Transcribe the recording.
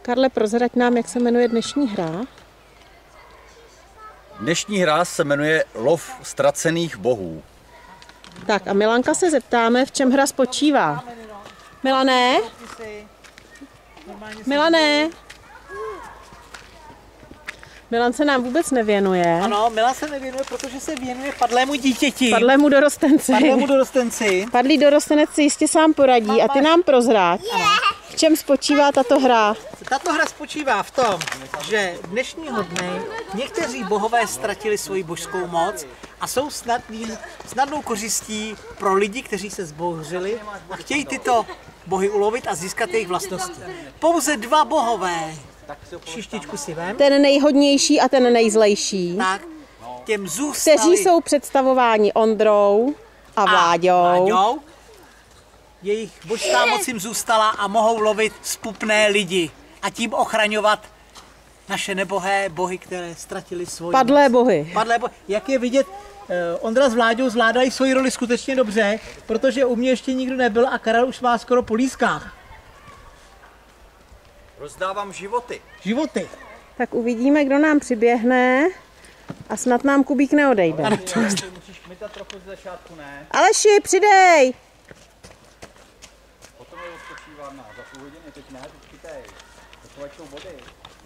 Karle, prozrať nám, jak se jmenuje dnešní hra. Dnešní hra se jmenuje Lov ztracených bohů. Tak a Milanka se zeptáme, v čem hra spočívá. Milané? Milané? Milan se nám vůbec nevěnuje. Ano, Milan se nevěnuje, protože se věnuje padlému dítěti. Padlému dorostenci. Padlému dorostenci. Padlý dorostenec si jistě sám poradí a ty nám prozrať, v čem spočívá tato hra. Tato hra spočívá v tom, že dnešního dne někteří bohové ztratili svoji božskou moc a jsou snadnou kořistí pro lidi, kteří se zbouřili a chtějí tyto bohy ulovit a získat jejich vlastnosti. Pouze dva bohové, šištičku si vem. Ten nejhodnější a ten nejzlejší. Tak, těm zůstali. Kteří jsou představováni Ondrou a Vláďou. Jejich božská moc jim zůstala a mohou lovit zpupné lidi a tím ochraňovat naše nebohé bohy, které ztratili svoji Padlé moc. bohy. Padlé bohy. Jak je vidět, Ondra s Vláďou zvládají svoji roli skutečně dobře, protože u mě ještě nikdo nebyl a Karel už má skoro po lískách. Rozdávám životy. Životy. Tak uvidíme, kdo nám přiběhne a snad nám Kubík neodejde. Musíš kmitat trochu z začátku, ne? Aleši, přidej! Potom je odpočívám za půl hodiny, teď ne, teď chytej. Takováčou body.